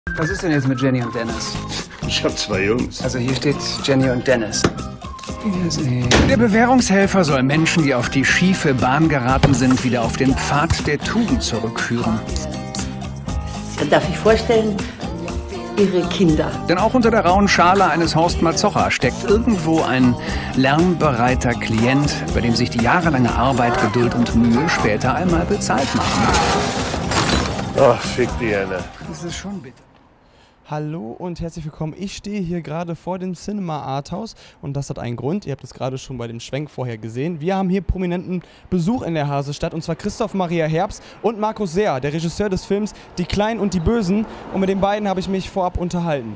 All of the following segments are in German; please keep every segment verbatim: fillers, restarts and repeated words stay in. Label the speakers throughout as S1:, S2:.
S1: Was ist denn jetzt mit Jenny und Dennis?
S2: Ich hab zwei Jungs.
S1: Also hier steht Jenny und Dennis. Der Bewährungshelfer soll Menschen, die auf die schiefe Bahn geraten sind, wieder auf den Pfad der Tugend zurückführen.
S3: Darf ich vorstellen, Ihre Kinder.
S1: Denn auch unter der rauen Schale eines Horst Mazocha steckt irgendwo ein lernbereiter Klient, bei dem sich die jahrelange Arbeit, Geduld und Mühe später einmal bezahlt machen.
S2: Ach, fick die Anne.
S1: Das ist schon bitter.
S4: Hallo und herzlich willkommen. Ich stehe hier gerade vor dem Cinema Arthouse und das hat einen Grund. Ihr habt es gerade schon bei dem Schwenk vorher gesehen. Wir haben hier prominenten Besuch in der Hasestadt und zwar Christoph Maria Herbst und Markus Seer, der Regisseur des Films Die Kleinen und die Bösen. Und mit den beiden habe ich mich vorab unterhalten.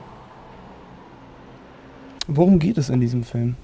S4: Worum geht es in diesem Film?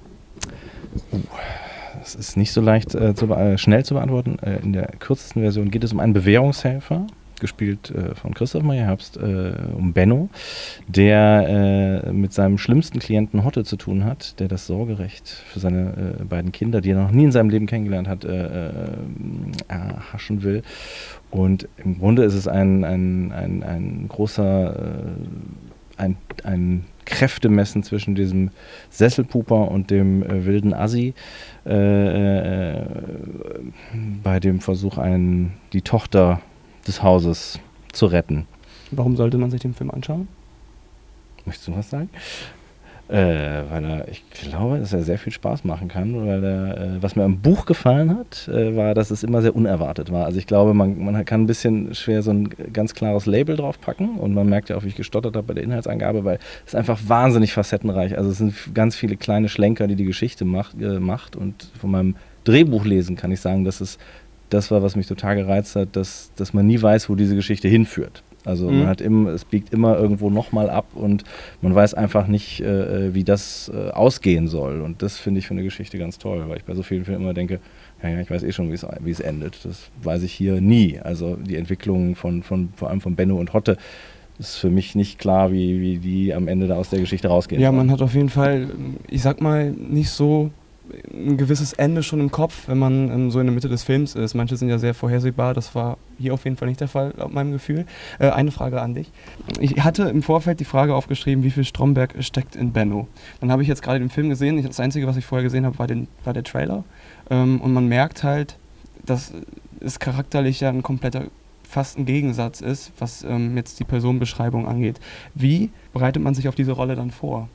S5: Das ist nicht so leicht äh, zu äh, schnell zu beantworten. Äh, in der kürzesten Version geht es um einen Bewährungshelfer, gespielt äh, von Christoph Maria Herbst, äh, um Benno, der äh, mit seinem schlimmsten Klienten Hotte zu tun hat, der das Sorgerecht für seine äh, beiden Kinder, die er noch nie in seinem Leben kennengelernt hat, äh, äh, erhaschen will. Und im Grunde ist es ein, ein, ein, ein großer, äh, ein, ein Kräftemessen zwischen diesem Sesselpuper und dem äh, wilden Assi äh, äh, bei dem Versuch, einen, die Tochter des Hauses zu retten.
S4: Warum sollte man sich den Film anschauen?
S5: Möchtest du was sagen? Äh, weil er, ich glaube, dass er sehr viel Spaß machen kann, weil er, äh, was mir am Buch gefallen hat, äh, war, dass es immer sehr unerwartet war. Also ich glaube, man, man kann ein bisschen schwer so ein ganz klares Label drauf packen und man merkt ja auch, wie ich gestottert habe bei der Inhaltsangabe, weil es einfach wahnsinnig facettenreich. Also es sind ganz viele kleine Schlenker, die die Geschichte macht, äh, macht und von meinem Drehbuch lesen kann ich sagen, dass es das war, was mich total gereizt hat, dass, dass man nie weiß, wo diese Geschichte hinführt. Also mhm. man hat immer, es biegt immer irgendwo nochmal ab und man weiß einfach nicht, äh, wie das äh, ausgehen soll. Und das finde ich für eine Geschichte ganz toll, weil ich bei so vielen Filmen immer denke, ja, ja ich weiß eh schon, wie es endet. Das weiß ich hier nie. Also die Entwicklung von, von vor allem von Benno und Hotte ist für mich nicht klar, wie, wie die am Ende da aus der Geschichte rausgehen.
S4: Ja,
S5: sollen.
S4: man hat auf jeden Fall, ich sag mal, nicht so ein gewisses Ende schon im Kopf, wenn man ähm, so in der Mitte des Films ist. Manche sind ja sehr vorhersehbar, das war hier auf jeden Fall nicht der Fall, laut meinem Gefühl. Äh, eine Frage an dich. Ich hatte im Vorfeld die Frage aufgeschrieben, wie viel Stromberg steckt in Benno. Dann habe ich jetzt gerade den Film gesehen, das Einzige, was ich vorher gesehen habe, war, den, war der Trailer. Ähm, und man merkt halt, dass es charakterlich ja ein kompletter, fast ein Gegensatz ist, was ähm, jetzt die Personenbeschreibung angeht. Wie bereitet man sich auf diese Rolle dann vor?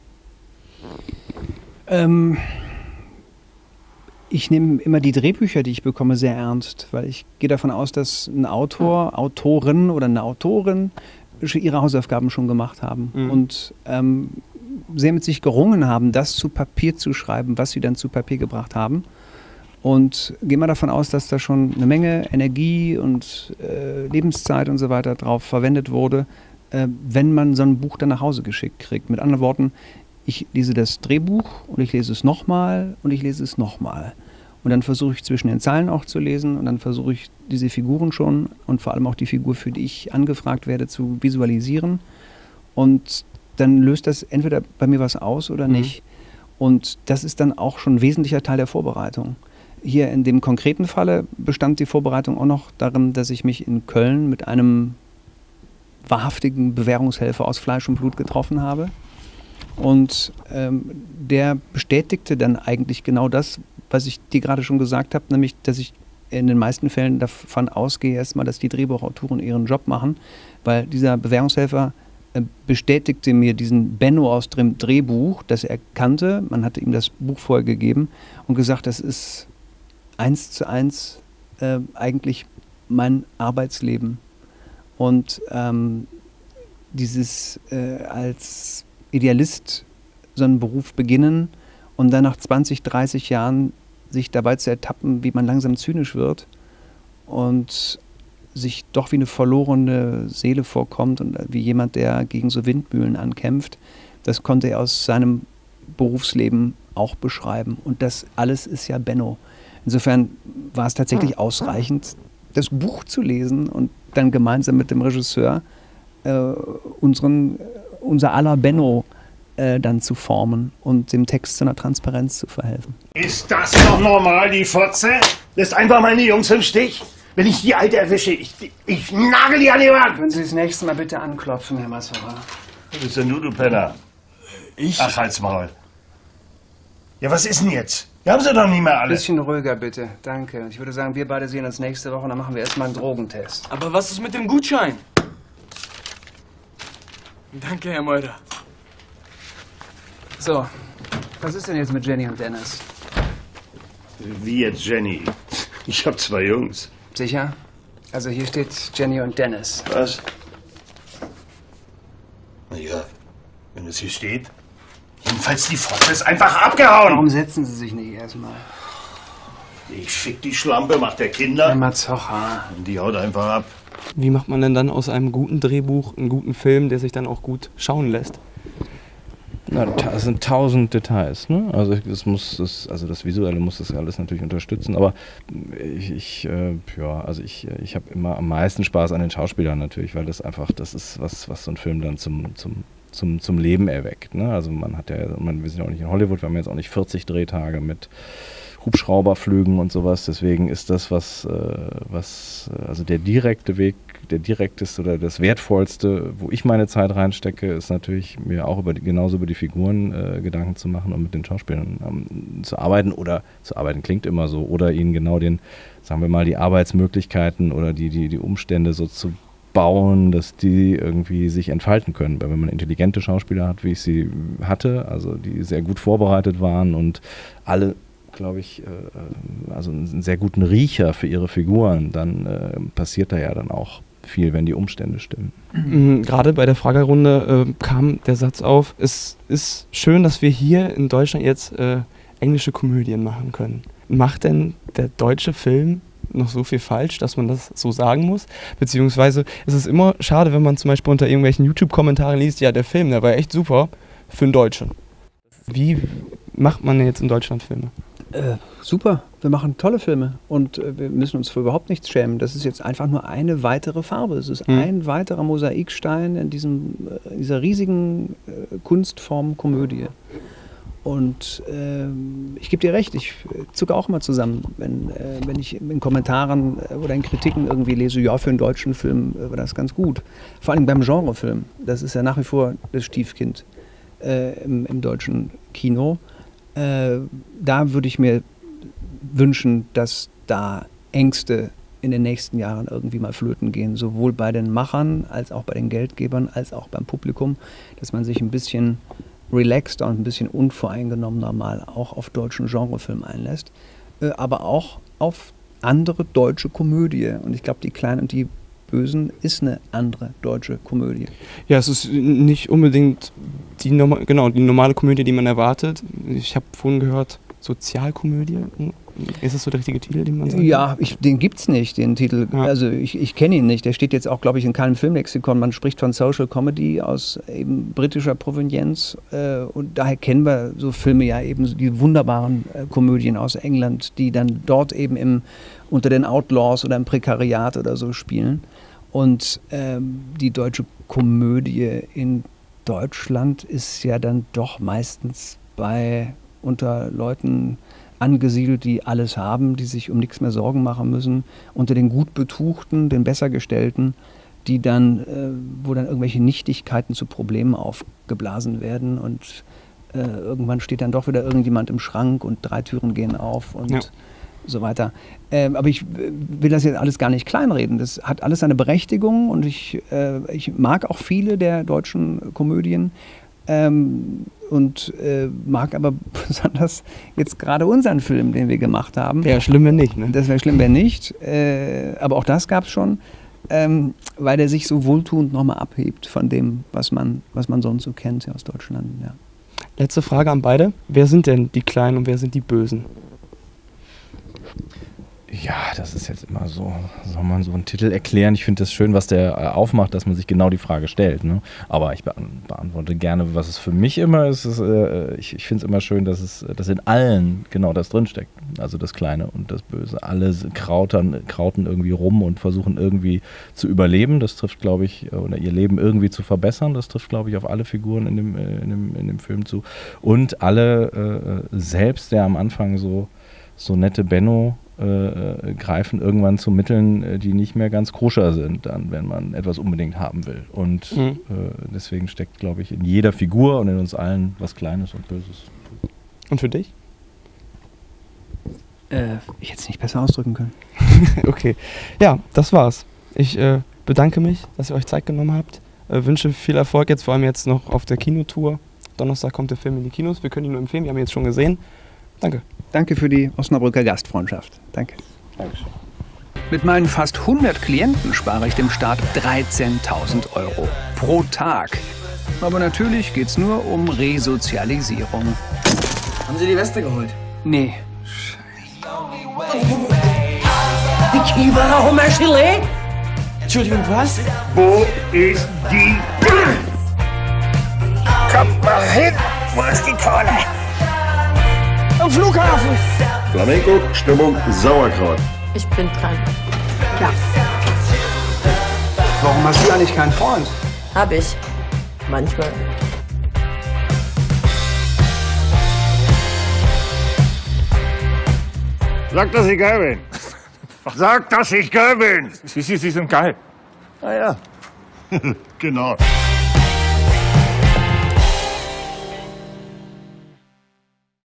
S1: Ähm... Ich nehme immer die Drehbücher, die ich bekomme, sehr ernst, weil ich gehe davon aus, dass ein Autor, Autorin oder eine Autorin ihre Hausaufgaben schon gemacht haben mhm. und ähm, sehr mit sich gerungen haben, das zu Papier zu schreiben, was sie dann zu Papier gebracht haben. Und gehe mal davon aus, dass da schon eine Menge Energie und äh, Lebenszeit und so weiter drauf verwendet wurde, äh, wenn man so ein Buch dann nach Hause geschickt kriegt. Mit anderen Worten, ich lese das Drehbuch und ich lese es nochmal und ich lese es nochmal. Und dann versuche ich zwischen den Zeilen auch zu lesen und dann versuche ich diese Figuren schon und vor allem auch die Figur, für die ich angefragt werde, zu visualisieren. Und dann löst das entweder bei mir was aus oder mhm. nicht. Und das ist dann auch schon ein wesentlicher Teil der Vorbereitung. Hier in dem konkreten Falle bestand die Vorbereitung auch noch darin, dass ich mich in Köln mit einem wahrhaftigen Bewährungshelfer aus Fleisch und Blut getroffen habe. Und ähm, der bestätigte dann eigentlich genau das, was ich dir gerade schon gesagt habe, nämlich, dass ich in den meisten Fällen davon ausgehe erstmal, dass die Drehbuchautoren ihren Job machen, weil dieser Bewährungshelfer äh, bestätigte mir diesen Benno aus dem Drehbuch, das er kannte, man hatte ihm das Buch vorher gegeben und gesagt, das ist eins zu eins äh, eigentlich mein Arbeitsleben. Und ähm, dieses äh, als Idealist so einen Beruf beginnen und dann nach zwanzig, dreißig Jahren sich dabei zu ertappen, wie man langsam zynisch wird und sich doch wie eine verlorene Seele vorkommt und wie jemand, der gegen so Windmühlen ankämpft, das konnte er aus seinem Berufsleben auch beschreiben. Und das alles ist ja Benno. Insofern war es tatsächlich ausreichend, das Buch zu lesen und dann gemeinsam mit dem Regisseur äh, unseren unser aller Benno äh, dann zu formen und dem Text zu einer Transparenz zu verhelfen.
S2: Ist das noch normal, die Fotze? Lässt einfach meine Jungs im Stich? Wenn ich die Alte erwische, ich, ich nagel die an die Wand!
S1: Können Sie das nächste Mal bitte anklopfen, Herr Massauer?
S2: Was bist denn du, du Penner?
S6: Ich?
S2: Ach, halt's Maul. Ja, was ist denn jetzt? Wir haben sie doch nicht mehr alle.
S1: Ein bisschen ruhiger, bitte. Danke. Ich würde sagen, wir beide sehen uns nächste Woche und dann machen wir erstmal einen Drogentest.
S6: Aber was ist mit dem Gutschein? Danke, Herr Meurer.
S1: So, was ist denn jetzt mit Jenny und Dennis?
S2: Wie jetzt, Jenny? Ich hab zwei Jungs.
S1: Sicher? Also hier steht Jenny und Dennis.
S2: Was? Na ja, wenn es hier steht. Jedenfalls die Fotze ist einfach abgehauen.
S1: Warum setzen Sie sich nicht erstmal?
S2: Ich fick die Schlampe, macht der Kinder.
S1: Herr Mazocha.
S2: Und die haut einfach ab.
S4: Wie macht man denn dann aus einem guten Drehbuch einen guten Film, der sich dann auch gut schauen lässt?
S5: Na, es sind tausend Details, ne? Also das muss das, also das Visuelle muss das alles natürlich unterstützen, aber ich, ich äh, ja, also ich, ich habe immer am meisten Spaß an den Schauspielern natürlich, weil das einfach, das ist was, was so ein Film dann zum, zum, zum, zum Leben erweckt, ne? Also man hat ja, man, wir sind ja auch nicht in Hollywood, wir haben jetzt auch nicht vierzig Drehtage mit Hubschrauberflügen und sowas, deswegen ist das, was, äh, was also der direkte Weg, der direkteste oder das wertvollste, wo ich meine Zeit reinstecke, ist natürlich mir auch über die, genauso über die Figuren äh, Gedanken zu machen und mit den Schauspielern ähm, zu arbeiten oder zu arbeiten klingt immer so oder ihnen genau den, sagen wir mal, die Arbeitsmöglichkeiten oder die, die, die Umstände so zu bauen, dass die irgendwie sich entfalten können. Weil wenn man intelligente Schauspieler hat, wie ich sie hatte, also die sehr gut vorbereitet waren und alle glaube ich, äh, also einen sehr guten Riecher für ihre Figuren, dann äh, passiert da ja dann auch viel, wenn die Umstände stimmen.
S4: Mhm. Gerade bei der Fragerunde äh, kam der Satz auf, es ist schön, dass wir hier in Deutschland jetzt äh, englische Komödien machen können. Macht denn der deutsche Film noch so viel falsch, dass man das so sagen muss? Beziehungsweise ist es immer schade, wenn man zum Beispiel unter irgendwelchen YouTube-Kommentaren liest, ja, der Film, der war echt super für den Deutschen. Wie macht man denn jetzt in Deutschland Filme?
S1: Äh, super, wir machen tolle Filme und äh, wir müssen uns für überhaupt nichts schämen. Das ist jetzt einfach nur eine weitere Farbe. Es ist mhm. ein weiterer Mosaikstein in diesem, äh, dieser riesigen äh, Kunstform Komödie. Und äh, ich gebe dir recht, ich zucke auch immer zusammen, wenn, äh, wenn ich in Kommentaren äh, oder in Kritiken irgendwie lese, ja, für einen deutschen Film äh, war das ganz gut. Vor allem beim Genrefilm. Das ist ja nach wie vor das Stiefkind äh, im, im deutschen Kino. Äh, da würde ich mir wünschen, dass da Ängste in den nächsten Jahren irgendwie mal flöten gehen, sowohl bei den Machern als auch bei den Geldgebern als auch beim Publikum, dass man sich ein bisschen relaxter und ein bisschen unvoreingenommener mal auch auf deutschen Genrefilm einlässt, äh, aber auch auf andere deutsche Komödie. Und ich glaube, Die Kleinen und die Bösen ist eine andere deutsche Komödie.
S4: Ja, es ist nicht unbedingt die, Norma- genau, die normale Komödie, die man erwartet. Ich habe vorhin gehört, Sozialkomödie. Ist das so der richtige Titel, den man sagt?
S1: Ja, ich, den gibt es nicht, den Titel. Ja. Also ich, ich kenne ihn nicht. Der steht jetzt auch, glaube ich, in keinem Filmlexikon. Man spricht von Social Comedy aus eben britischer Provenienz. Äh, und daher kennen wir so Filme ja eben, so die wunderbaren äh, Komödien aus England, die dann dort eben im, unter den Outlaws oder im Prekariat oder so spielen. Und ähm, die deutsche Komödie in Deutschland ist ja dann doch meistens bei unter Leuten angesiedelt, die alles haben, die sich um nichts mehr Sorgen machen müssen, unter den gut Betuchten, den Bessergestellten, die dann, äh, wo dann irgendwelche Nichtigkeiten zu Problemen aufgeblasen werden und äh, irgendwann steht dann doch wieder irgendjemand im Schrank und drei Türen gehen auf und ja. so weiter. Ähm, aber ich will das jetzt alles gar nicht kleinreden. Das hat alles seine Berechtigung und ich, äh, ich mag auch viele der deutschen Komödien. Ähm, und äh, mag aber besonders jetzt gerade unseren Film, den wir gemacht haben.
S4: Wäre schlimm, wenn nicht. Ne?
S1: Das wäre schlimm, wenn nicht. Äh, aber auch das gab es schon, ähm, weil der sich so wohltuend nochmal abhebt von dem, was man, was man sonst so kennt aus Deutschland. Ja.
S4: Letzte Frage an beide. Wer sind denn die Kleinen und wer sind die Bösen?
S5: Ja, das ist jetzt immer so, soll man so einen Titel erklären? Ich finde das schön, was der äh, aufmacht, dass man sich genau die Frage stellt. Ne? Aber ich be- beantworte gerne, was es für mich immer ist. ist äh, ich ich finde es immer schön, dass es dass in allen genau das drinsteckt. Also das Kleine und das Böse. Alle krautern, krauten irgendwie rum und versuchen irgendwie zu überleben. Das trifft, glaube ich, oder ihr Leben irgendwie zu verbessern. Das trifft, glaube ich, auf alle Figuren in dem, äh, in dem, in dem Film zu. Und alle, äh, selbst der am Anfang so, so nette Benno, äh, greifen irgendwann zu Mitteln, die nicht mehr ganz koscher sind, dann, wenn man etwas unbedingt haben will. Und mhm. äh, deswegen steckt, glaube ich, in jeder Figur und in uns allen was Kleines und Böses.
S4: Und für dich?
S1: Äh, ich hätte es nicht besser ausdrücken können.
S4: Okay. Ja, das war's. Ich äh, bedanke mich, dass ihr euch Zeit genommen habt. Äh, wünsche viel Erfolg jetzt, vor allem jetzt noch auf der Kinotour. Donnerstag kommt der Film in die Kinos. Wir können ihn nur empfehlen, wir haben ihn jetzt schon gesehen. Danke.
S1: Danke für die Osnabrücker Gastfreundschaft. Danke.
S5: Dankeschön.
S1: Mit meinen fast hundert Klienten spare ich dem Staat dreizehntausend Euro pro Tag. Aber natürlich geht's nur um Resozialisierung.
S6: Haben Sie die Weste geholt?
S1: Nee.
S3: Warum ein Gilet?
S6: Entschuldigung, was?
S2: Wo ist die... Kommt mal hin! Wo ist die Kohle?
S6: Am Flughafen!
S2: Flamenco, Stimmung, Sauerkraut.
S3: Ich bin dran.
S1: Ja. Warum hast du eigentlich keinen Freund?
S3: Hab ich. Manchmal.
S2: Sag, dass ich geil bin. Sag, dass ich geil bin.
S6: Sie, Sie, Sie sind geil.
S2: Ah ja. Genau.